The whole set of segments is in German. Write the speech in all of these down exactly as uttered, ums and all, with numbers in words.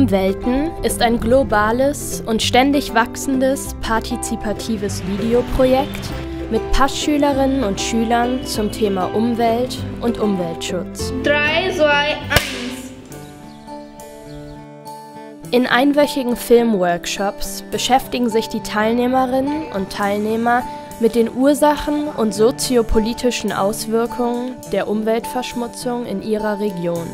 Umwelten ist ein globales und ständig wachsendes partizipatives Videoprojekt mit Pasch-Schülerinnen und Schülern zum Thema Umwelt und Umweltschutz. drei, zwei, eins. In einwöchigen Filmworkshops beschäftigen sich die Teilnehmerinnen und Teilnehmer mit den Ursachen und soziopolitischen Auswirkungen der Umweltverschmutzung in ihrer Region.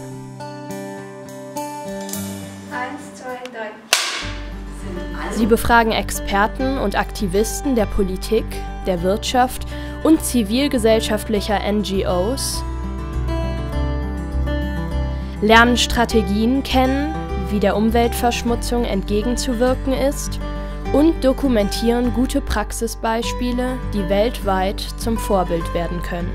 Sie befragen Experten und Aktivisten der Politik, der Wirtschaft und zivilgesellschaftlicher N G Os, lernen Strategien kennen, wie der Umweltverschmutzung entgegenzuwirken ist, und dokumentieren gute Praxisbeispiele, die weltweit zum Vorbild werden können.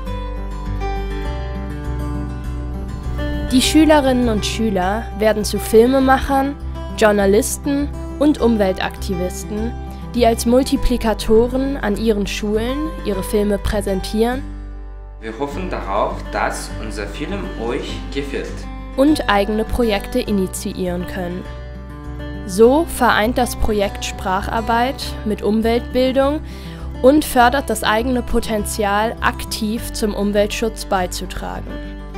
Die Schülerinnen und Schüler werden zu Filmemachern, Journalisten und Umweltaktivisten, die als Multiplikatoren an ihren Schulen ihre Filme präsentieren. Wir hoffen darauf, dass unser Film euch gefällt. Und eigene Projekte initiieren können. So vereint das Projekt Spracharbeit mit Umweltbildung und fördert das eigene Potenzial, aktiv zum Umweltschutz beizutragen.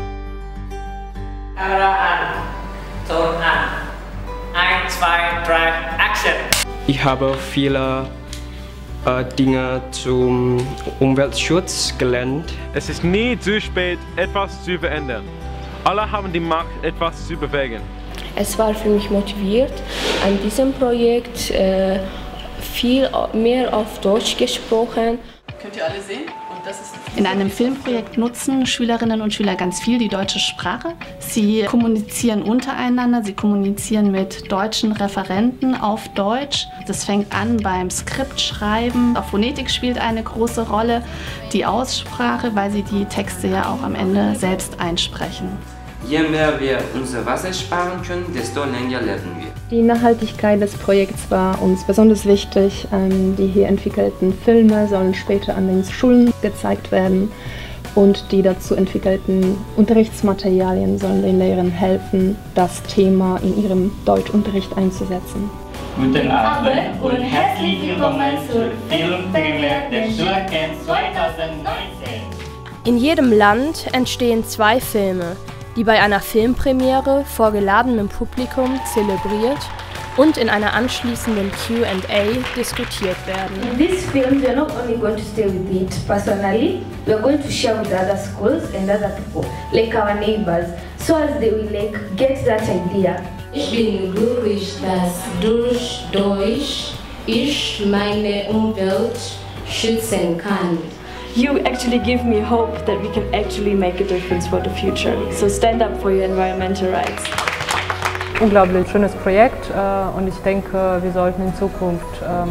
Kamera an, Ton an. Eins, zwei, drei, Action! Ich habe viele äh, Dinge zum Umweltschutz gelernt. Es ist nie zu spät, etwas zu verändern. Alle haben die Macht, etwas zu bewegen. Es war für mich motiviert, an diesem Projekt äh, viel mehr auf Deutsch gesprochen. Könnt ihr alle sehen? Und das ist In einem Filmprojekt nutzen Schülerinnen und Schüler ganz viel die deutsche Sprache. Sie kommunizieren untereinander, sie kommunizieren mit deutschen Referenten auf Deutsch. Das fängt an beim Skriptschreiben. Auch Phonetik spielt eine große Rolle, die Aussprache, weil sie die Texte ja auch am Ende selbst einsprechen. Je mehr wir unser Wasser sparen können, desto länger leben wir. Die Nachhaltigkeit des Projekts war uns besonders wichtig. Die hier entwickelten Filme sollen später an den Schulen gezeigt werden und die dazu entwickelten Unterrichtsmaterialien sollen den Lehrern helfen, das Thema in ihrem Deutschunterricht einzusetzen. Guten Abend und herzlich willkommen zur Filmpremiere der Schülercamp zweitausendneunzehn. In jedem Land entstehen zwei Filme, die bei einer Filmpremiere vor geladenem Publikum zelebriert und in einer anschließenden Q and A diskutiert werden. In this film, we are not only going to stay with it personally, we are going to share with other schools and other people, like our neighbors, so as they will like get that idea. Ich bin glücklich, dass durch Deutsch ich meine Umwelt schützen kann. You actually give me hope that we can actually make a difference for the future. So stand up for your environmental rights. Unglaublich schönes Projekt und ich denke, wir sollten in Zukunft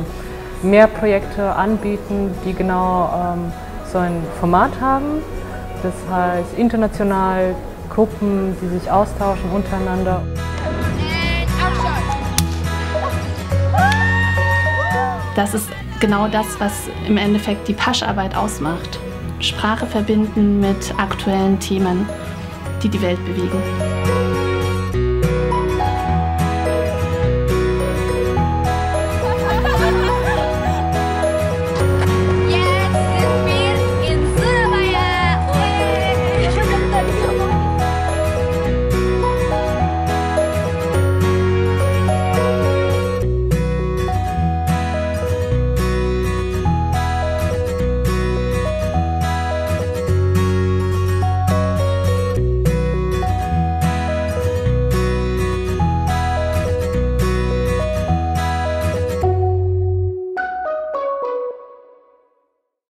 mehr Projekte anbieten, die genau so ein Format haben. Das heißt international Gruppen, die sich austauschen untereinander. Das ist genau das, was im Endeffekt die Pasch-Arbeit ausmacht. Sprache verbinden mit aktuellen Themen, die die Welt bewegen.